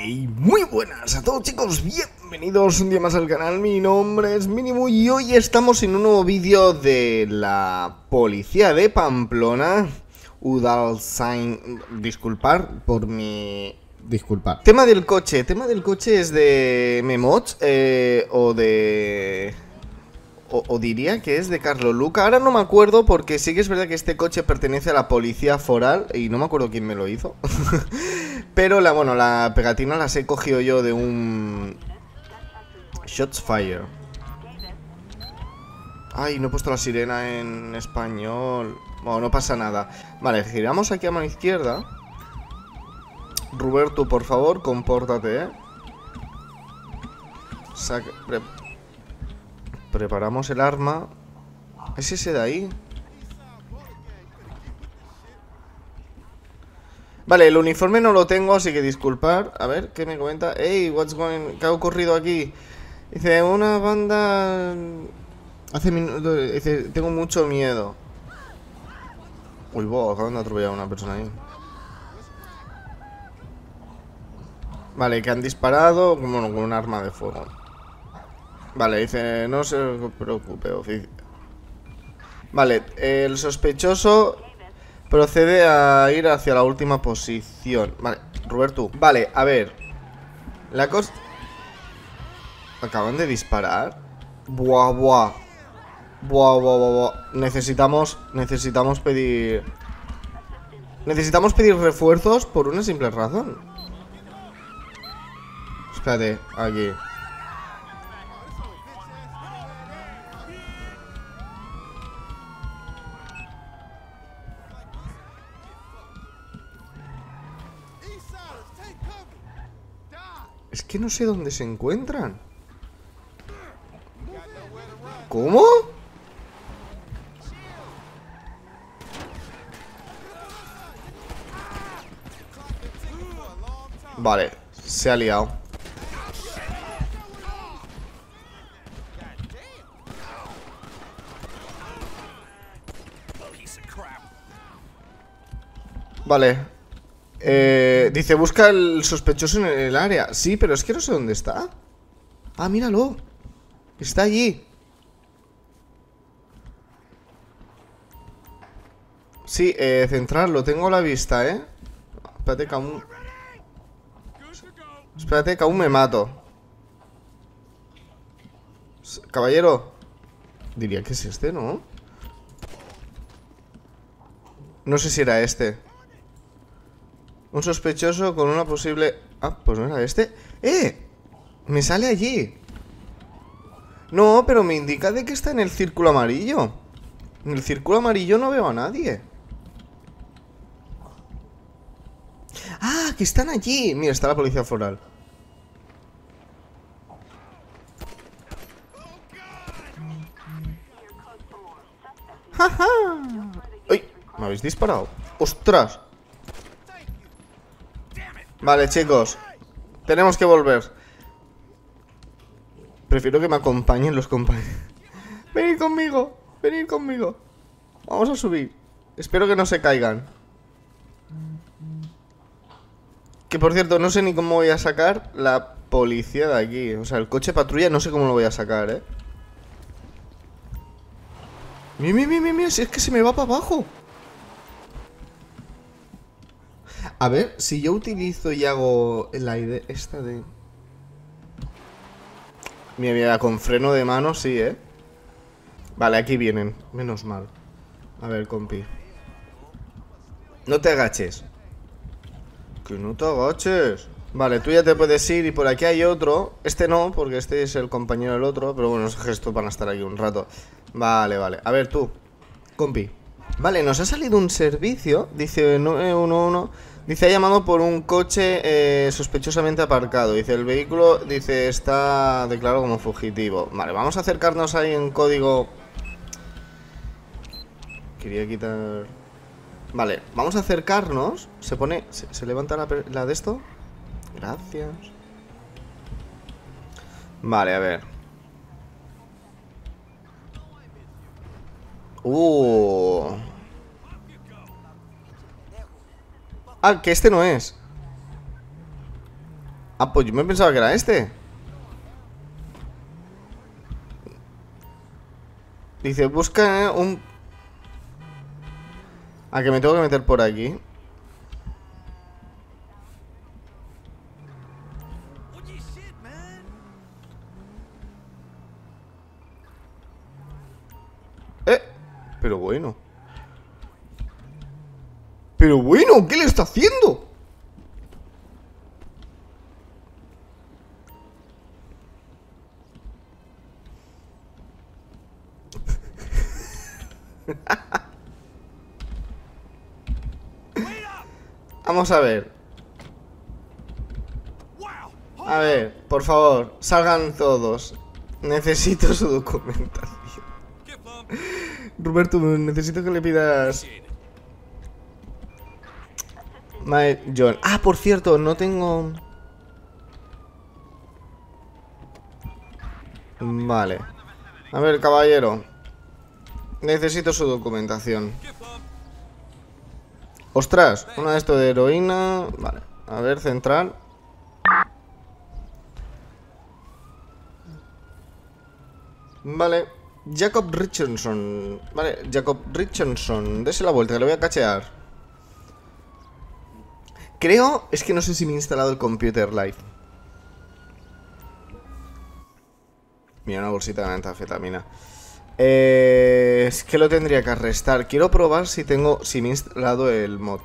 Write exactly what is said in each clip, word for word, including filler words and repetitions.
Hey, muy buenas a todos, chicos, bienvenidos un día más al canal. Mi nombre es Mínimo y hoy estamos en un nuevo vídeo de la policía de Pamplona. Udalsain, disculpar por mi... Disculpar. Tema del coche, tema del coche es de Memoch eh, o de... O, o diría que es de Carlos Luca. Ahora no me acuerdo porque sí que es verdad que este coche pertenece a la policía foral y no me acuerdo quién me lo hizo. Pero la, bueno, la pegatina las he cogido yo de un... Shots Fire. Ay, no he puesto la sirena en español. Bueno, no pasa nada. Vale, giramos aquí a mano izquierda. Roberto, por favor, compórtate, ¿eh? Saca... Pre... Preparamos el arma. ¿Es ese de ahí? Vale, el uniforme no lo tengo, así que disculpar. A ver, ¿qué me comenta? Hey, what's going... ¿Qué ha ocurrido aquí? Dice, una banda... Hace minutos... Dice, tengo mucho miedo. Uy, wow, acaban de atropellar a una persona ahí. Vale, que han disparado como con un arma de fuego. Vale, dice, no se preocupe, oficial. Vale, el sospechoso procede a ir hacia la última posición. Vale, Roberto. Vale, a ver. La cosa... ¿Acaban de disparar? Buah, buah. Buah, buah, buah, buah. Necesitamos, necesitamos pedir... Necesitamos pedir refuerzos por una simple razón. Espérate, aquí. Es que no sé dónde se encuentran. ¿Cómo? Vale, se ha liado. Vale. Eh, dice, busca el sospechoso en el área. Sí, pero es que no sé dónde está. Ah, míralo. Está allí. Sí, eh, centrarlo. Tengo a la vista, ¿eh? Espérate que aún... Espérate que aún me mato. Caballero. Diría que es este, ¿no? No sé si era este. Un sospechoso con una posible... Ah, pues no era este. ¡Eh! Me sale allí. No, pero me indica de que está en el círculo amarillo. En el círculo amarillo no veo a nadie. ¡Ah! Que están allí. Mira, está la policía foral. ¡Ja, ja! ¡Ay! ¿Me habéis disparado? ¡Ostras! Vale, chicos. Tenemos que volver. Prefiero que me acompañen los compañeros. Venid conmigo. Venid conmigo. Vamos a subir. Espero que no se caigan. Que por cierto, no sé ni cómo voy a sacar la policía de aquí. O sea, el coche patrulla no sé cómo lo voy a sacar, ¿eh? Mira, mira, mira, mira, si es que se me va para abajo. A ver, si yo utilizo y hago la idea esta de... Mira, mira, con freno de mano sí, ¿eh? Vale, aquí vienen, menos mal. A ver, compi. No te agaches. Que no te agaches. Vale, tú ya te puedes ir y por aquí hay otro. Este no, porque este es el compañero del otro. Pero bueno, esos gestos van a estar aquí un rato. Vale, vale, a ver tú, compi. Vale, nos ha salido un servicio. Dice nueve uno uno. Dice, ha llamado por un coche eh, sospechosamente aparcado. Dice, el vehículo, dice, está declarado como fugitivo. Vale, vamos a acercarnos ahí en código. Quería quitar... Vale, vamos a acercarnos. Se pone... Se, se levanta la, la de esto. Gracias. Vale, a ver. Uh... Ah, que este no es. Ah, pues yo me pensaba que era este. Dice, busca un... Ah, que me tengo que meter por aquí. Eh, pero bueno. Pero bueno, ¿qué le está haciendo? Vamos a ver. A ver, por favor, salgan todos. Necesito su documentación. Roberto, necesito que le pidas... My John. Ah, por cierto, no tengo... Vale. A ver, caballero. Necesito su documentación. Ostras, una de esto de heroína. Vale, a ver, central. Vale, Jacob Richardson. Vale, Jacob Richardson. Dese la vuelta, que le voy a cachear. Creo, es que no sé si me he instalado el Computer Live. Mira, una bolsita de metanfetamina. Eh, es que lo tendría que arrestar. Quiero probar si tengo, si me he instalado el mod.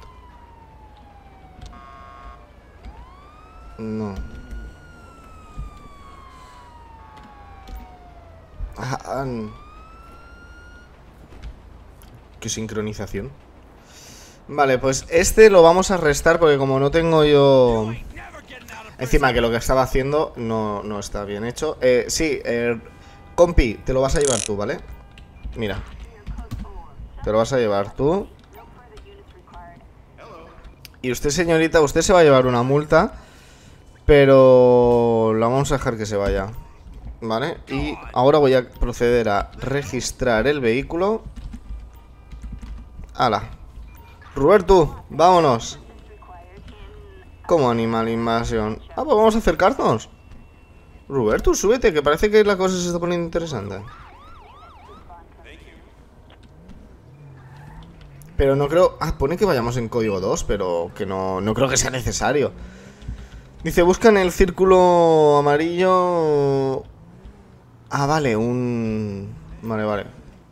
No. Ah, ah, ¿qué sincronización? Vale, pues este lo vamos a restar porque como no tengo yo... Encima que lo que estaba haciendo no, no está bien hecho. Eh, sí, eh, compi, te lo vas a llevar tú, ¿vale? Mira. Te lo vas a llevar tú. Y usted, señorita, usted se va a llevar una multa. Pero la vamos a dejar que se vaya. ¿Vale? Y ahora voy a proceder a registrar el vehículo. ¡Hala! Roberto, vámonos. Como animal invasión. Ah, pues vamos a acercarnos. Roberto, súbete, que parece que la cosa se está poniendo interesante. Pero no creo... Ah, pone que vayamos en código dos, pero que no, no creo que sea necesario. Dice, busca en el círculo amarillo... Ah, vale, un... Vale, vale.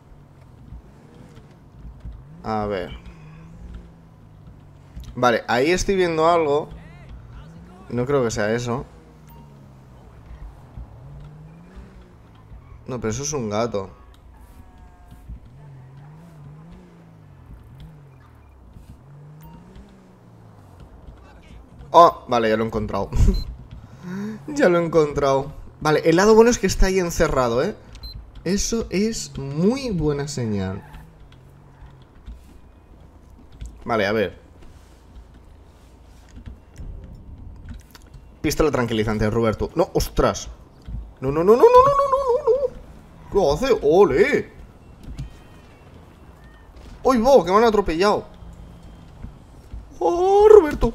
A ver. Vale, ahí estoy viendo algo. No creo que sea eso. No, pero eso es un gato. Oh, vale, ya lo he encontrado. Ya lo he encontrado. Vale, el lado bueno es que está ahí encerrado, ¿eh? Eso es muy buena señal. Vale, a ver. Pistola tranquilizante, Roberto. No, ostras. No, no, no, no, no, no, no, no, no. ¿Qué hace? ¡Ole! ¡Uy, bo! Que me han atropellado. ¡Oh, Roberto!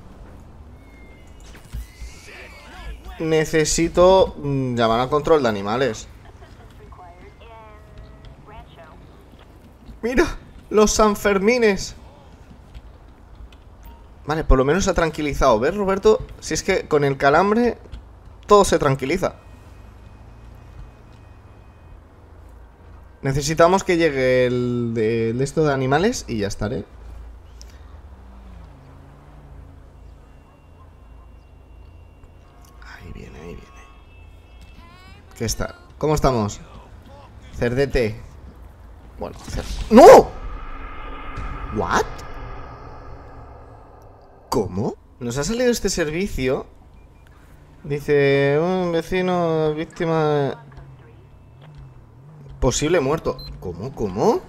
Necesito mmm, llamar al control de animales. ¡Mira! ¡Los Sanfermines! Vale, por lo menos se ha tranquilizado. ¿Ves, Roberto? Si es que con el calambre todo se tranquiliza. Necesitamos que llegue el de, de esto de animales y ya estaré. Ahí viene, ahí viene. ¿Qué está? ¿Cómo estamos? Cerdete. Bueno, cer... ¡No! ¿What? ¿Cómo? Nos ha salido este servicio. Dice, un vecino víctima... Posible muerto. ¿Cómo? ¿Cómo?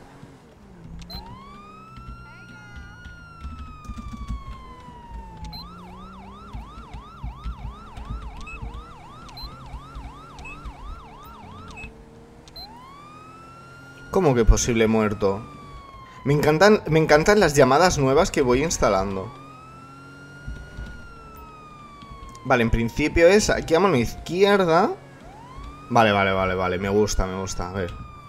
¿Cómo que posible muerto? Me encantan, me encantan las llamadas nuevas que voy instalando. Vale, en principio es aquí a mano izquierda. Vale, vale, vale, vale. Me gusta, me gusta. A ver.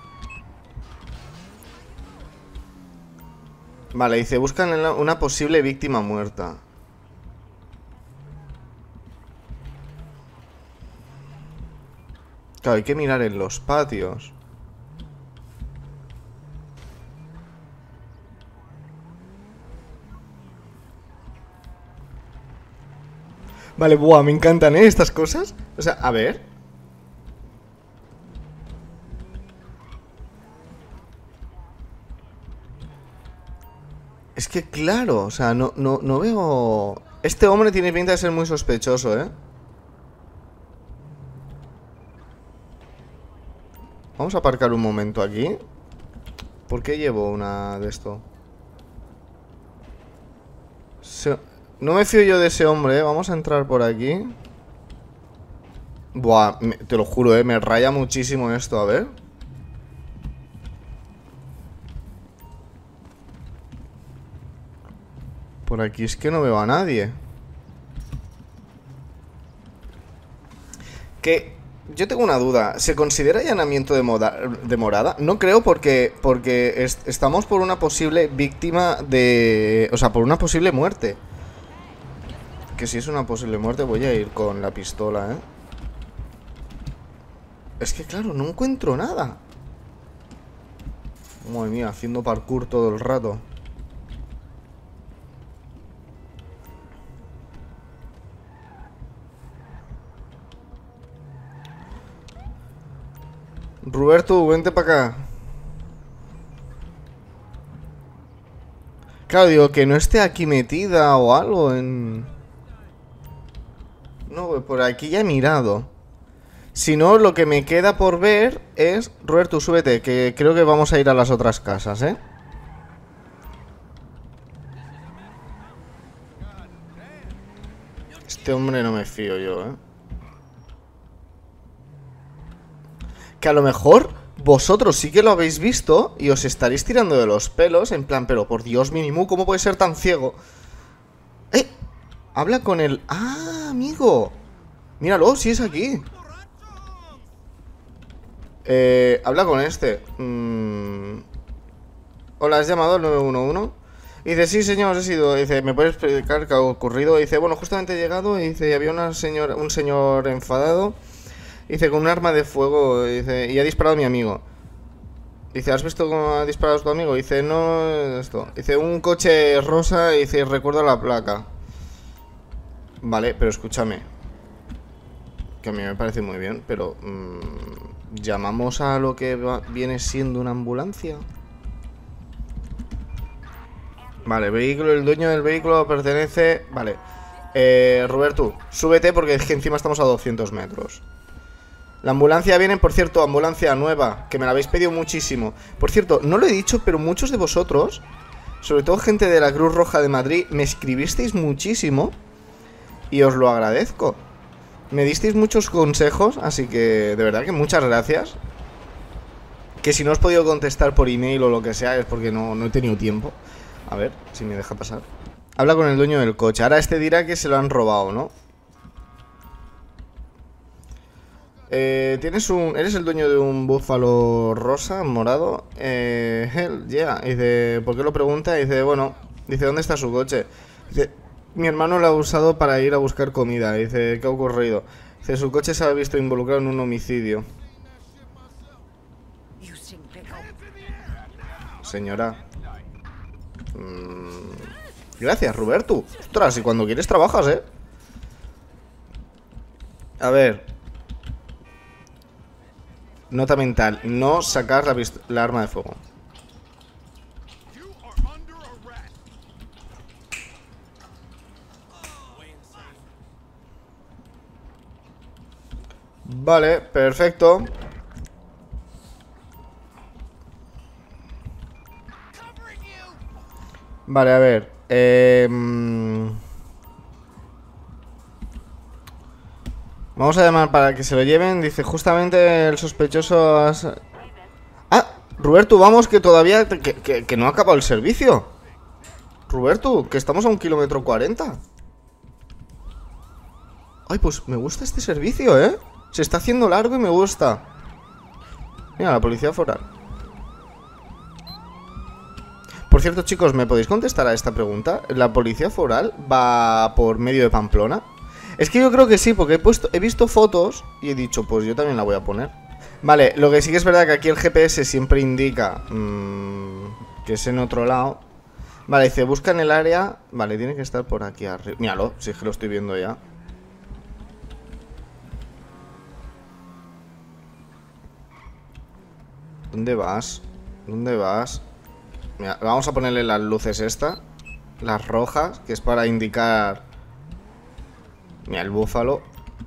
Vale, dice, buscan una posible víctima muerta. Claro, hay que mirar en los patios. Vale, buah, me encantan, ¿eh? Estas cosas. O sea, a ver. Es que claro, o sea, no, no, no veo... Este hombre tiene pinta de ser muy sospechoso, ¿eh? Vamos a aparcar un momento aquí. ¿Por qué llevo una de esto? Se... No me fío yo de ese hombre, ¿eh? Vamos a entrar por aquí. Buah, me, te lo juro, ¿eh? Me raya muchísimo esto, a ver. Por aquí es que no veo a nadie. Que... Yo tengo una duda. ¿Se considera allanamiento de, moda, de morada? No creo porque, porque est estamos por una posible víctima de... O sea, por una posible muerte. Que si es una posible muerte voy a ir con la pistola, ¿eh? Es que claro, no encuentro nada. Madre mía, haciendo parkour todo el rato. Roberto, vente para acá. Claro, digo, que no esté aquí metida o algo en... No, por aquí ya he mirado. Si no, lo que me queda por ver es... Roberto, súbete, que creo que vamos a ir a las otras casas, ¿eh? Este hombre no me fío yo, ¿eh? Que a lo mejor vosotros sí que lo habéis visto y os estaréis tirando de los pelos, en plan, pero por Dios, Minimu, ¿cómo puede ser tan ciego? ¡Eh! Habla con el... ¡Ah, amigo! Míralo, sí es aquí. Eh... Habla con este. Mm... Hola, ¿has llamado al nueve uno uno? Y dice, sí, señor, he sido. Dice, ¿me puedes explicar qué ha ocurrido? Y dice, bueno, justamente he llegado. Y dice, había una señora, un señor enfadado. Dice, con un arma de fuego, dice, y ha disparado a mi amigo. Dice, ¿has visto cómo ha disparado a tu amigo? Dice, no, esto. Dice, un coche rosa, dice, recuerda la placa. Vale, pero escúchame. Que a mí me parece muy bien, pero... Mmm, ¿llamamos a lo que va, viene siendo una ambulancia? Vale, vehículo, el dueño del vehículo pertenece... Vale. Eh, Roberto, súbete porque es que encima estamos a doscientos metros. La ambulancia viene, por cierto, ambulancia nueva, que me la habéis pedido muchísimo. Por cierto, no lo he dicho, pero muchos de vosotros, sobre todo gente de la Cruz Roja de Madrid, me escribisteis muchísimo y os lo agradezco. Me disteis muchos consejos, así que de verdad que muchas gracias. Que si no os he podido contestar por email o lo que sea es porque no, no he tenido tiempo. A ver, si me deja pasar. Habla con el dueño del coche. Ahora este dirá que se lo han robado, ¿no? Eh, tienes un... ¿Eres el dueño de un búfalo rosa, morado? Eh... Hell, yeah. Dice... ¿Por qué lo pregunta? Dice, bueno... Dice, ¿dónde está su coche? Dice... Mi hermano lo ha usado para ir a buscar comida. Dice, ¿qué ha ocurrido? Dice, su coche se ha visto involucrado en un homicidio. Señora. Mm... Gracias, Roberto. Ostras, y cuando quieres trabajas, ¿eh? A ver... Nota mental, no sacar la, la arma de fuego. Vale, perfecto. Vale, a ver eh... Vamos a llamar para que se lo lleven. Dice, justamente el sospechoso... Has... Ah, Roberto, vamos, que todavía... Que, que, que no ha acabado el servicio. Roberto, que estamos a un kilómetro cuarenta. Ay, pues me gusta este servicio, ¿eh? Se está haciendo largo y me gusta. Mira, la policía foral. Por cierto, chicos, ¿me podéis contestar a esta pregunta? ¿La policía foral va por medio de Pamplona? Es que yo creo que sí, porque he puesto, he visto fotos y he dicho, pues yo también la voy a poner. Vale, lo que sí que es verdad que aquí el G P S siempre indica mmm, que es en otro lado. Vale, dice, busca en el área. Vale, tiene que estar por aquí arriba. Míralo, si es que lo estoy viendo ya. ¿Dónde vas? ¿Dónde vas? Mira, vamos a ponerle las luces esta. Las rojas, que es para indicar. Mira, el búfalo.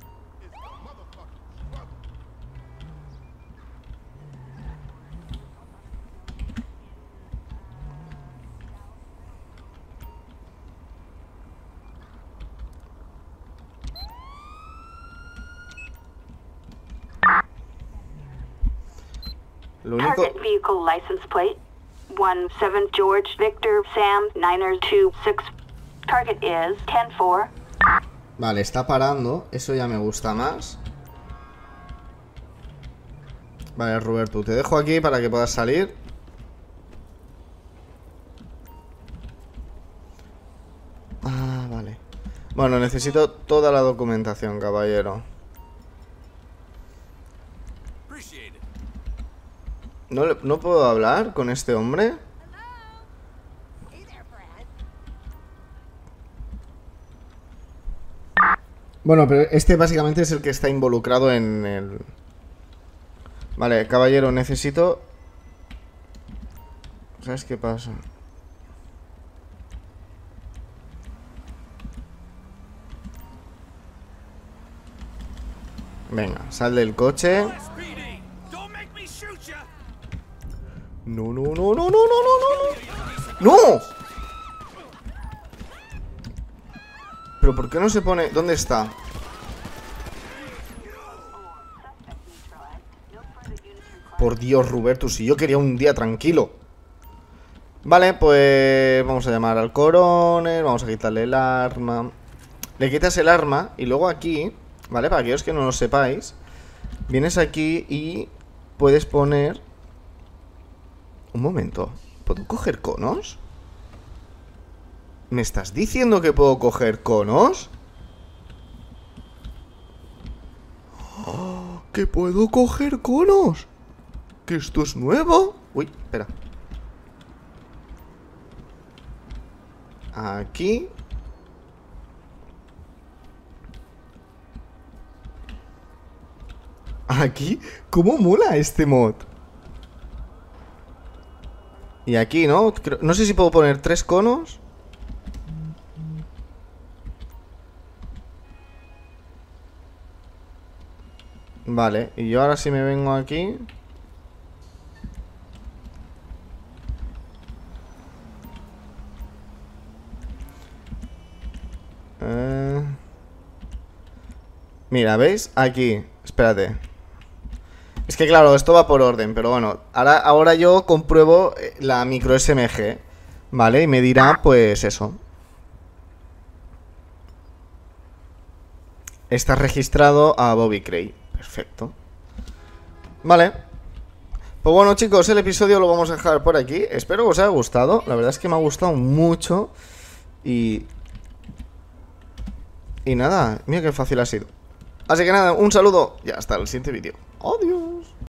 Lo único... Target vehicle license plate one seven George Victor Sam niner two six. Target is ten four. Vale, está parando. Eso ya me gusta más. Vale, Roberto, te dejo aquí para que puedas salir. Ah, vale. Bueno, necesito toda la documentación, caballero. ¿No, le- ¿No puedo hablar con este hombre? Bueno, pero este básicamente es el que está involucrado en el... Vale, caballero, necesito... ¿Sabes qué pasa? Venga, sal del coche. No, no, no, no, no, no, no, no. ¡No! ¿Pero por qué no se pone...? ¿Dónde está? Por Dios, Roberto, si yo quería un día tranquilo. Vale, pues vamos a llamar al coronel. Vamos a quitarle el arma. Le quitas el arma y luego aquí, ¿vale? Para aquellos que no lo sepáis, vienes aquí y puedes poner... Un momento, ¿puedo coger conos? ¿Me estás diciendo que puedo coger conos? ¡Oh! ¿Que puedo coger conos? ¿Que esto es nuevo? Uy, espera. Aquí. Aquí. ¿Cómo mola este mod? Y aquí, ¿no? Creo- No sé si puedo poner tres conos. Vale, y yo ahora si me vengo aquí... Eh... Mira, ¿veis? Aquí, espérate. Es que claro, esto va por orden, pero bueno, ahora, ahora yo compruebo eh, la micro S M G, ¿vale? Y me dirá, pues eso. Está registrado a Bobby Cray. Perfecto. Vale. Pues bueno, chicos, el episodio lo vamos a dejar por aquí. Espero que os haya gustado. La verdad es que me ha gustado mucho. Y... Y nada, mira qué fácil ha sido. Así que nada, un saludo y hasta el siguiente vídeo. Adiós.